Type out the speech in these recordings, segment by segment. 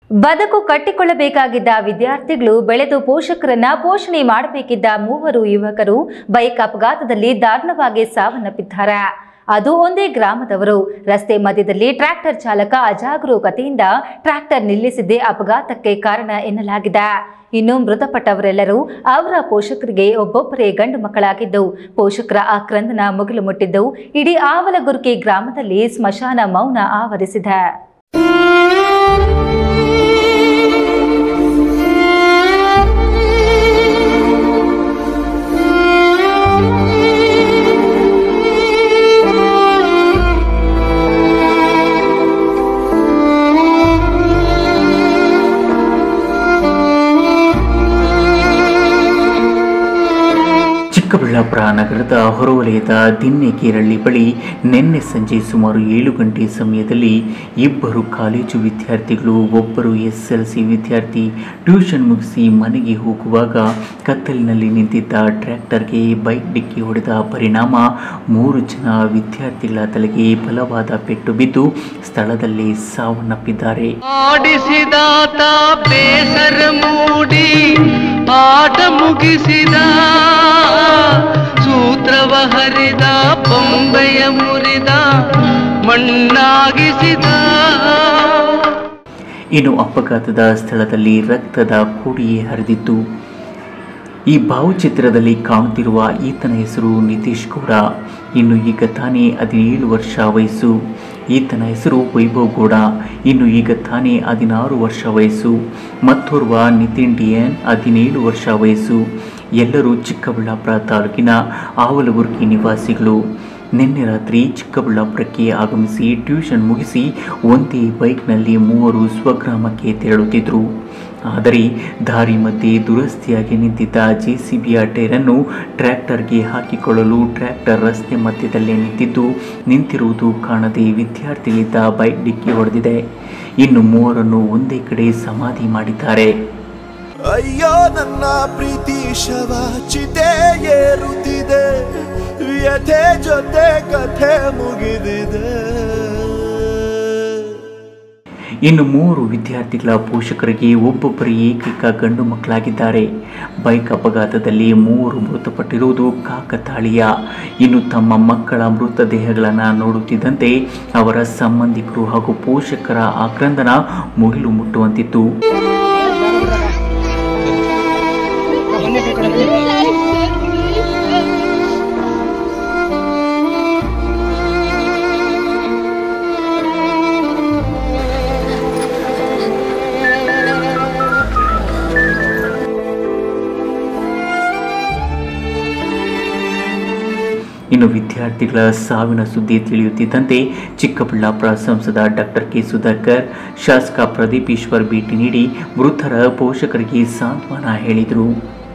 ಬದುಕು ಕಟ್ಟಿಕೊಳ್ಳಬೇಕಾಗಿದ್ದ ವಿದ್ಯಾರ್ಥಿಗಳು ಬೆಳೆದು ಪೋಷಕರನ್ನ ಪೋಷಣೆ ಮಾಡಬೇಕಿದ್ದ ಮೂವರು ಯುವಕರು ಬೈಕ್ ಅಪಘಾತದಲ್ಲಿ ದಾರುಣವಾಗಿ ಸಾವನ್ನಪ್ಪಿದ್ದಾರೆ. ಅದು ಒಂದೇ ಗ್ರಾಮದವರು. ರಸ್ತೆ ಮಧ್ಯದಲ್ಲಿ ಟ್ರ್ಯಾಕ್ಟರ್ ಚಾಲಕ ಅಜಾಗರೂಕತೆಯಿಂದ ಟ್ರ್ಯಾಕ್ಟರ್ ನಿಲ್ಲಿಸಿದ್ದೇ ಅಪಘಾತಕ್ಕೆ ಕಾರಣ ಎನ್ನಲಾಗಿದೆ. ಇನ್ನು ಮೃತಪಟ್ಟವರೆಲ್ಲರೂ ಅವರ ಪೋಷಕರಿಗೆ ಒಬ್ಬೊಬ್ಬರೇ ಗಂಡು ಮಕ್ಕಳಾಗಿದ್ದು, ಪೋಷಕರ ಆಕ್ರಂದನ ಮುಗಿಲು ಮುಟ್ಟಿದ್ದು ಇಡೀ ಆವಲಗುರ್ಕಿ ಗ್ರಾಮದಲ್ಲಿ ಸ್ಮಶಾನ ಮೌನ ಆವರಿಸಿದೆ. ಚಿಕ್ಕಬಳ್ಳಾಪುರ ನಗರದ ಹೊರವಲಯದ ದಿನ್ನೆಕೇರಳ್ಳಿ ಬಳಿ ನಿನ್ನೆ ಸಂಜೆ ಸುಮಾರು 7 ಗಂಟೆ ಸಮಯದಲ್ಲಿ ಇಬ್ಬರು ಕಾಲೇಜು ವಿದ್ಯಾರ್ಥಿಗಳು, ಒಬ್ಬರು SSLC ವಿದ್ಯಾರ್ಥಿ ಟ್ಯೂಷನ್ ಮುಗಿಸಿ ಮನೆಗೆ ಹೋಗುವಾಗ ಕತ್ತಲಿನಲ್ಲಿ ನಿಂತಿದ್ದ ಟ್ರ್ಯಾಕ್ಟರ್ಗೆ ಬೈಕ್ ಡಿಕ್ಕಿ ಹೊಡೆದ ಪರಿಣಾಮ 3 ಜನ ವಿದ್ಯಾರ್ಥಿಗಳ ತಲೆಗೆ ಬಲವಾದ ಪೆಟ್ಟು ಬಿದ್ದು ಸ್ಥಳದಲ್ಲೇ ಸಾವನ್ನಪ್ಪಿದ್ದಾರೆ. ಆಟ ಮುಗಿಸಿದ ಸೂತ್ರವ ಹರಿದ ಬೊಂಬೆಯ ಮುರಿದ ಮಣ್ಣಾಗಿಸಿದ. ಇನ್ನು ಅಪಘಾತದ ಸ್ಥಳದಲ್ಲಿ ರಕ್ತದ ಕೋಡಿಯೇ ಹರಿದಿತ್ತು. ಈ ಭಾವಚಿತ್ರದಲ್ಲಿ ಕಾಣುತ್ತಿರುವ ಈತನ ಹೆಸರು ನಿತೀಶ್ ಗೌಡ. ಇನ್ನು ಈಗ ತಾನೇ 17 ವರ್ಷ ವಯಸ್ಸು. ಈತನ ಹೆಸರು ವೈಭವ್ ಗೌಡ. ಇನ್ನು ಈಗ ತಾನೇ 16 ವರ್ಷ ವಯಸ್ಸು. ಮತ್ತೋರ್ವ ನಿತಿನ್ DN 17 ವರ್ಷ ವಯಸ್ಸು. ಎಲ್ಲರೂ ಚಿಕ್ಕಬಳ್ಳಾಪುರ ತಾಲೂಕಿನ ಆವಲಗುರ್ಕಿ ನಿವಾಸಿಗಳು. ನಿನ್ನೆ ರಾತ್ರಿ ಚಿಕ್ಕಬಳ್ಳಾಪುರಕ್ಕೆ ಆಗಮಿಸಿ ಟ್ಯೂಷನ್ ಮುಗಿಸಿ ಒಂದೇ ಬೈಕ್ನಲ್ಲಿ ಮೂವರು ಸ್ವಗ್ರಾಮಕ್ಕೆ ತೆರಳುತ್ತಿದ್ದರು. ಆದರೆ ದಾರಿ ಮಧ್ಯೆ ದುರಸ್ತಿಯಾಗಿ ನಿಂತಿದ್ದ JCBಯ ಟೈರನ್ನು ಟ್ರ್ಯಾಕ್ಟರ್ಗೆ ಹಾಕಿಕೊಳ್ಳಲು ಟ್ರ್ಯಾಕ್ಟರ್ ರಸ್ತೆ ಮಧ್ಯದಲ್ಲೇ ನಿಂತಿರುವುದು ಕಾಣದೆ ವಿದ್ಯಾರ್ಥಿಗಳಿದ್ದ ಬೈಕ್ ಡಿಕ್ಕಿ ಹೊಡೆದಿದೆ. ಇನ್ನು ಮೂವರನ್ನು ಒಂದೇ ಕಡೆ ಸಮಾಧಿ ಮಾಡಿದ್ದಾರೆ. ಅಯ್ಯೋ ನನ್ನ ಪ್ರೀತಿ ಶವ ಚಿತೆ ಏರುತ್ತಿದೆ, ವ್ಯಥೆ ಜೊತೆ ಕಥೆ ಮುಗಿದಿದೆ. ಇನ್ನು 3 ವಿದ್ಯಾರ್ಥಿಗಳ ಪೋಷಕರಿಗೆ ಒಬ್ಬೊಬ್ಬರು ಏಕೈಕ ಗಂಡು ಮಕ್ಕಳಾಗಿದ್ದಾರೆ. ಬೈಕ್ ಅಪಘಾತದಲ್ಲಿ 3 ಮೃತಪಟ್ಟಿರುವುದು ಕಾಕತಾಳೀಯ. ಇನ್ನು ತಮ್ಮ ಮಕ್ಕಳ ಮೃತದೇಹಗಳನ್ನು ನೋಡುತ್ತಿದ್ದಂತೆ ಅವರ ಸಂಬಂಧಿಕರು ಹಾಗೂ ಪೋಷಕರ ಆಕ್ರಂದನ ಮುಗಿಲು ಮುಟ್ಟುವಂತಿತ್ತು. ಇನ್ನು ವಿದ್ಯಾರ್ಥಿಗಳ ಸಾವಿನ ಸುದ್ದಿ ತಿಳಿಯುತ್ತಿದ್ದಂತೆ ಚಿಕ್ಕಬಳ್ಳಾಪುರ ಸಂಸದ ಡಾಕ್ಟರ್ ಕೆ ಸುಧಾಕರ್, ಶಾಸಕ ಪ್ರದೀಪ್ ಈಶ್ವರ್ ಭೇಟಿ ನೀಡಿ ಮೃತರ ಪೋಷಕರಿಗೆ ಸಾಂತ್ವನ ಹೇಳಿದರು.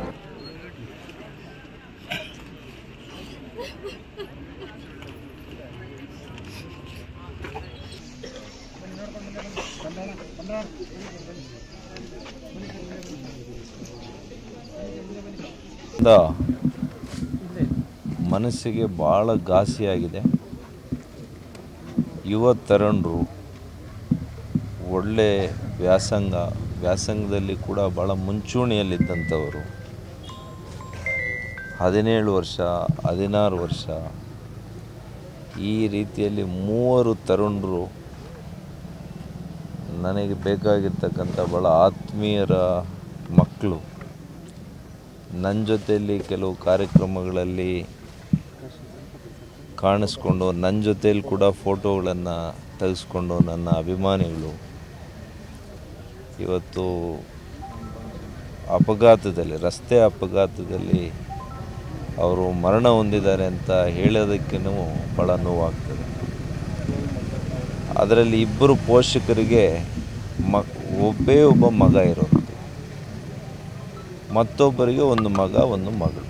ಮನಸ್ಸಿಗೆ ಭಾಳ ಘಾಸಿಯಾಗಿದೆ. ಯುವ ತರುಣರು ಒಳ್ಳೆ ವ್ಯಾಸಂಗದಲ್ಲಿ ಕೂಡ ಭಾಳ ಮುಂಚೂಣಿಯಲ್ಲಿದ್ದಂಥವರು. 17 ವರ್ಷ 16 ವರ್ಷ ಈ ರೀತಿಯಲ್ಲಿ 3 ತರುಣರು ನನಗೆ ಬೇಕಾಗಿರ್ತಕ್ಕಂಥ ಭಾಳ ಆತ್ಮೀಯರ ಮಕ್ಕಳು. ನನ್ನ ಜೊತೆಯಲ್ಲಿ ಕೆಲವು ಕಾರ್ಯಕ್ರಮಗಳಲ್ಲಿ ಕಾಣಿಸ್ಕೊಂಡು ನನ್ನ ಜೊತೆಯಲ್ಲಿ ಕೂಡ ಫೋಟೋಗಳನ್ನು ತೆಗೆಸ್ಕೊಂಡು ನನ್ನ ಅಭಿಮಾನಿಗಳು ಇವತ್ತು ರಸ್ತೆ ಅಪಘಾತದಲ್ಲಿ ಅವರು ಮರಣ ಹೊಂದಿದ್ದಾರೆ ಅಂತ ಹೇಳೋದಕ್ಕೂ ಭಾಳ ನೋವಾಗ್ತದೆ. ಅದರಲ್ಲಿ 2 ಪೋಷಕರಿಗೆ ಒಬ್ಬ ಮಗ ಇರೋದು, ಮತ್ತೊಬ್ಬರಿಗೆ 1 ಮಗ 1 ಮಗಳು.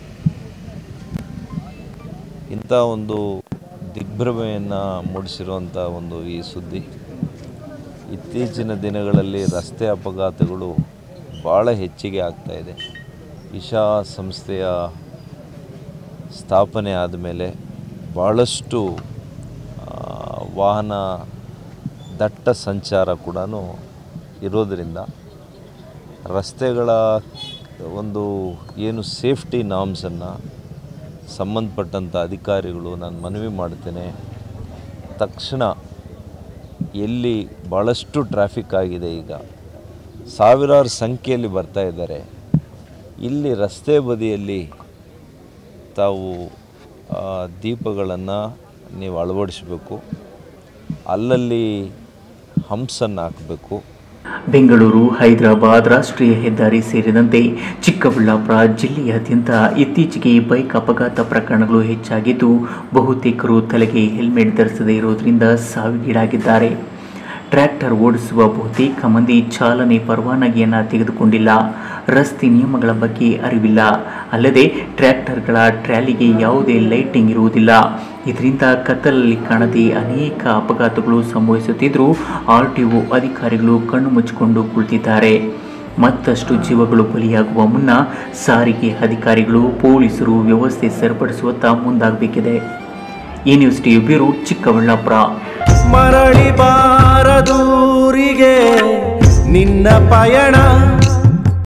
ಇಂಥ ಒಂದು ದಿಗ್ಭ್ರಮೆಯನ್ನು ಮೂಡಿಸಿರುವಂಥ ಈ ಸುದ್ದಿ. ಇತ್ತೀಚಿನ ದಿನಗಳಲ್ಲಿ ರಸ್ತೆ ಅಪಘಾತಗಳು ಭಾಳ ಹೆಚ್ಚಿಗೆ ಆಗ್ತಾಯಿದೆ. ಇಶಾ ಸಂಸ್ಥೆಯ ಸ್ಥಾಪನೆ ಆದಮೇಲೆ ಭಾಳಷ್ಟು ವಾಹನ ದಟ್ಟ ಸಂಚಾರ ಕೂಡ ಇರೋದರಿಂದ ರಸ್ತೆಗಳ ಒಂದು ಏನು ಸೇಫ್ಟಿ ನಾರ್ಮ್ಸನ್ನು ಸಂಬಂಧಪಟ್ಟಂಥ ಅಧಿಕಾರಿಗಳು ನಾನು ಮನವಿ ಮಾಡ್ತೇನೆ, ತಕ್ಷಣ ಎಲ್ಲಿ ಭಾಳಷ್ಟು ಟ್ರಾಫಿಕ್ ಆಗಿದೆ, ಈಗ ಸಾವಿರಾರು ಸಂಖ್ಯೆಯಲ್ಲಿ ಬರ್ತಾ ಇದ್ದಾರೆ, ಇಲ್ಲಿ ರಸ್ತೆ ಬದಿಯಲ್ಲಿ ತಾವು ದೀಪಗಳನ್ನು ನೀವು ಅಳವಡಿಸಬೇಕು, ಅಲ್ಲಲ್ಲಿ ಹಂಪ್ಸನ್ನು ಹಾಕಬೇಕು. ಬೆಂಗಳೂರು ಹೈದರಾಬಾದ್ ರಾಷ್ಟ್ರೀಯ ಹೆದ್ದಾರಿ ಸೇರಿದಂತೆ ಚಿಕ್ಕಬಳ್ಳಾಪುರ ಜಿಲ್ಲೆಯಾದ್ಯಂತ ಇತ್ತೀಚೆಗೆ ಬೈಕ್ ಅಪಘಾತ ಪ್ರಕರಣಗಳು ಹೆಚ್ಚಾಗಿದ್ದು, ಬಹುತೇಕರು ತಲೆಗೆ ಹೆಲ್ಮೆಟ್ ಧರಿಸದೇ ಇರೋದರಿಂದ ಸಾವಿಗೀಡಾಗಿದ್ದಾರೆ. ಟ್ರ್ಯಾಕ್ಟರ್ ಓಡಿಸುವ ಬಹುತೇಕ ಮಂದಿ ಚಾಲನೆ ಪರವಾನಗಿಯನ್ನು ತೆಗೆದುಕೊಂಡಿಲ್ಲ, ರಸ್ತೆ ನಿಯಮಗಳ ಬಗ್ಗೆ ಅರಿವಿಲ್ಲ. ಅಲ್ಲದೆ ಟ್ರ್ಯಾಕ್ಟರ್ಗಳ ಟ್ರ್ಯಾಲಿಗೆ ಯಾವುದೇ ಲೈಟಿಂಗ್ ಇರುವುದಿಲ್ಲ. ಇದರಿಂದ ಕತ್ತಲಲ್ಲಿ ಕಾಣದೆ ಅನೇಕ ಅಪಘಾತಗಳು ಸಂಭವಿಸುತ್ತಿದ್ದರೂ RTO ಅಧಿಕಾರಿಗಳು ಕಣ್ಣು ಮುಚ್ಚಿಕೊಂಡು ಕುಳಿತಿದ್ದಾರೆ. ಮತ್ತಷ್ಟು ಜೀವಗಳು ಬಲಿಯಾಗುವ ಮುನ್ನ ಸಾರಿಗೆ ಅಧಿಕಾರಿಗಳು, ಪೊಲೀಸರು ವ್ಯವಸ್ಥೆ ಸರಿಪಡಿಸುವತ್ತ ಮುಂದಾಗಬೇಕಿದೆ. ಈ ನ್ಯೂಸ್ ಟಿವಿ ಬ್ಯೂರೋ, ಚಿಕ್ಕಬಳ್ಳಾಪುರ. ಮರಳಿ ಬಾರದೂರಿಗೆ ನಿನ್ನ ಪಯಣ